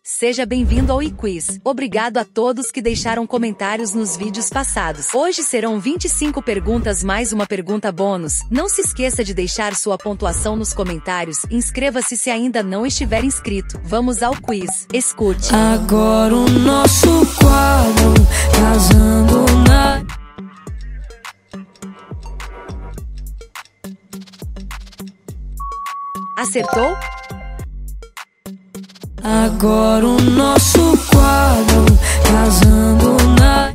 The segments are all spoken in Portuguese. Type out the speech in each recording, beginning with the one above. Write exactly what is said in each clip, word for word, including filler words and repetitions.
Seja bem-vindo ao iQuiz. Obrigado a todos que deixaram comentários nos vídeos passados. Hoje serão vinte e cinco perguntas mais uma pergunta bônus. Não se esqueça de deixar sua pontuação nos comentários. Inscreva-se se ainda não estiver inscrito. Vamos ao quiz. Escute. Agora o nosso quadro casando na... Acertou? Agora o nosso quadro casando na...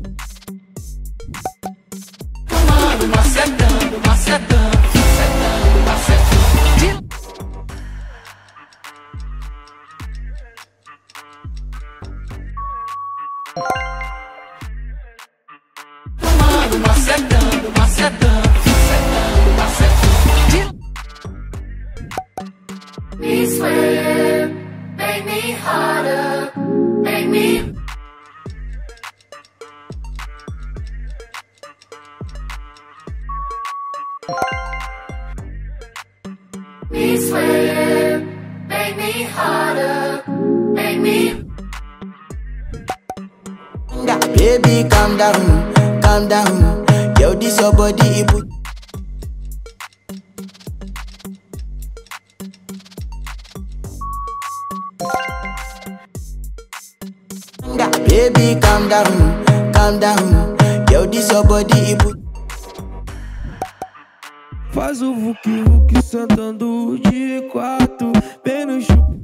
Tomando, macetando, macetando, macetando, macetando. Tomando, macetando, macetando, macetando, macetando. Me swear, make me harder, make me. Me swear, make me harder, make me. Baby, calm down, calm down. Yo, this your body, it put. Baby, calm down, calm down. Yo, this your body, it put. Faz o vuki vuki sentando de quatro, bem no chup.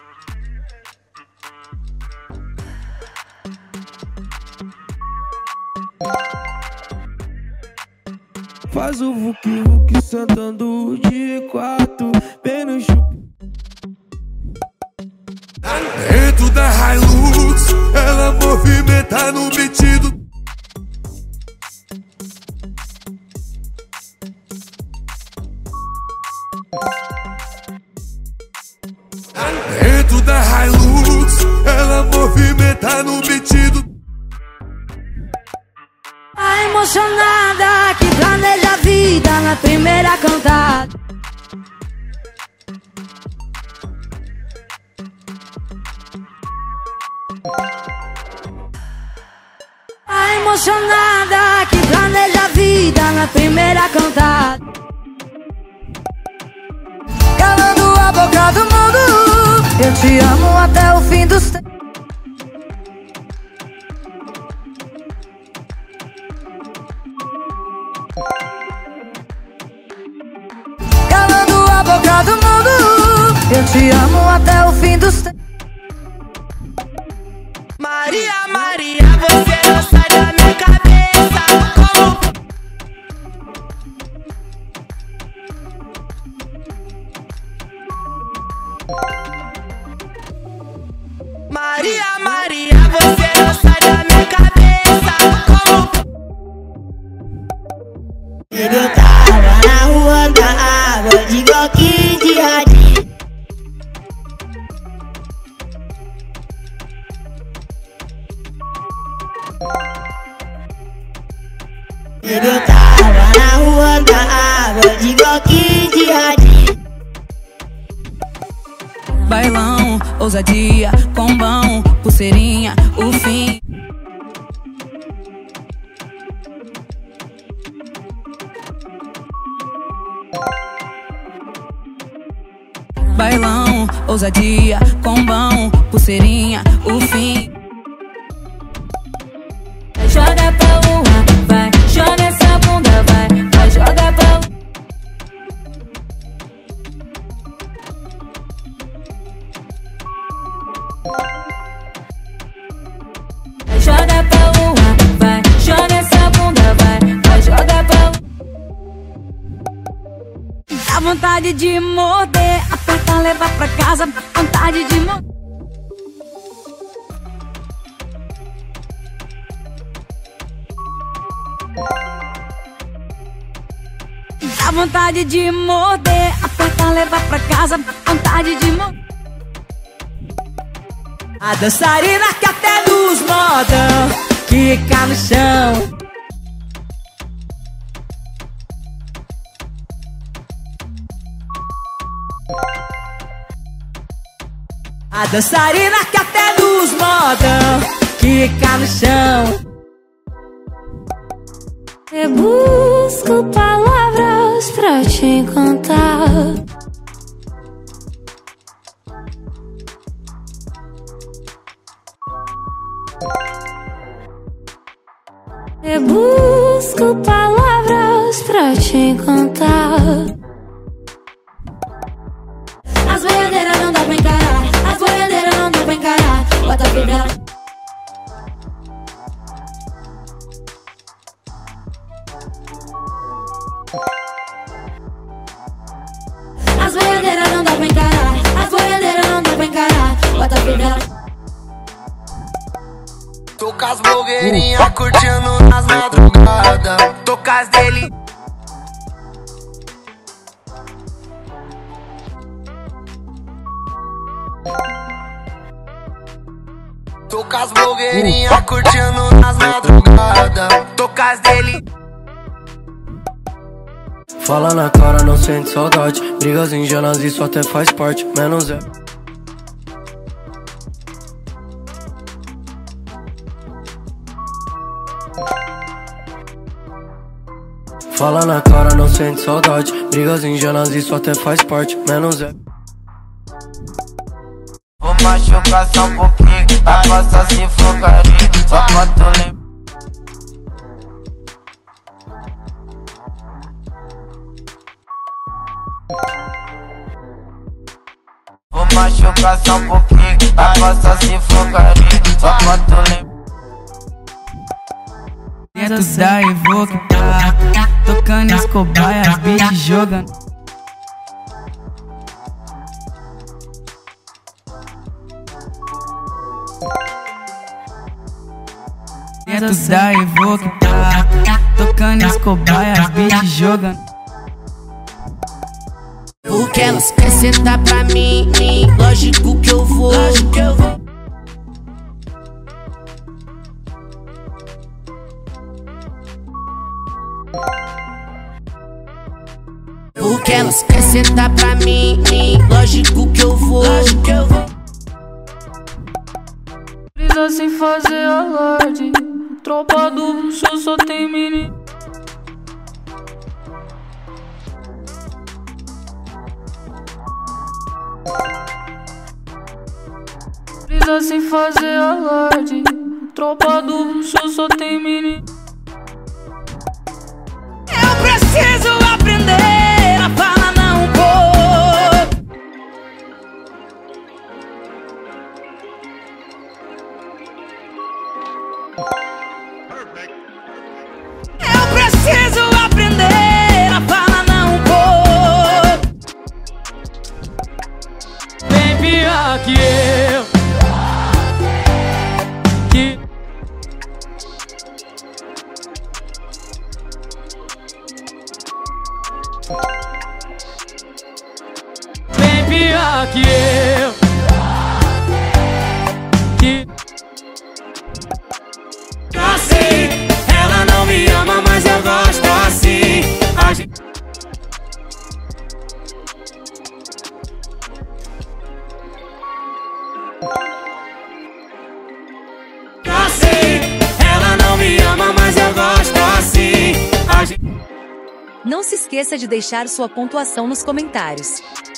Faz o vuki vuki sentando de quatro, bem no chup. Dentro da Hilux, ela movimenta no metido. Dentro da Hilux, ela movimenta no metido. A emocionada que planeja a vida na primeira cantada. A emocionada que planeja a vida na primeira cantada. Calando a boca do mundo, eu te amo até o fim dos tempos. Calando a boca do mundo, eu te amo até o fim dos tempos. Maria, Maria, você não sai da minha cabeça. Como? Maria, Maria, você não sai da minha cabeça. Como? Eu tava na rua da água, de bloquinho de radinho. Eu tava na rua da água, de bloquinho de radinho. Bailão, ousadia, combão, pulseirinha, o fim. Bailão, ousadia, combão, pulseirinha, o fim. Joga pra lua, vai, joga essa bunda, vai, vai, joga pra lua. Joga pra lua, vai, joga essa bunda, vai, vai, joga pra lua. Dá vontade de morder, apertar, levar pra casa, vontade de morder. Dá vontade de morder, apertar, levar pra casa, vontade de morder. A dançarina que até nos modão quica no chão. A dançarina que até nos modão quica no chão. Eu busco palavras pra te encantar. Eu busco palavras pra te encantar. As boiadeiras não dá pra encarar, as boiadeiras não dá pra encarar. Bota a fibra. As boiadeiras não dá pra encarar, as boiadeiras não dá pra encarar. Bota a fibra. Tô com as blogueirinhas curtindo nas madrugadas. Tô com as dele. Tô com as blogueirinhas curtindo nas madrugadas. Tô com as dele. Fala na cara, não sente saudade. Brigas ingênuas, isso até faz parte. Menos é. Fala na cara, não sente saudade. Brigas ingênuas, isso até faz parte. Menos é. Vou machucar só um pouquinho, a costa se focaria. Só pra tu lembrar. Vou machucar só um pouquinho, a costa se focaria. Só pra tu lembrar. Dentro da Evoque, tocando as cobaias, beat jogando. Dentro da Evoque, tocando as cobaias, beat jogando. Porque elas querem sentar pra mim, lógico que eu vou, lógico que eu vou. Porque elas querem sentar pra mim, lógico que eu vou, lógico que eu vou. Brisa sem fazer alarde, tropa do luxo só tem menino. Brisa sem fazer alarde, tropa do luxo só tem menino. Eu preciso aprender a falar não um pouco. Eu preciso aprender a falar não um pouco. Bem pior que eu, que bem pior que eu, que Assim, ela não me ama, mas eu gosto assim. A gente... Assim, ela não me ama, mas eu gosto assim. A gente... Não se esqueça de deixar sua pontuação nos comentários.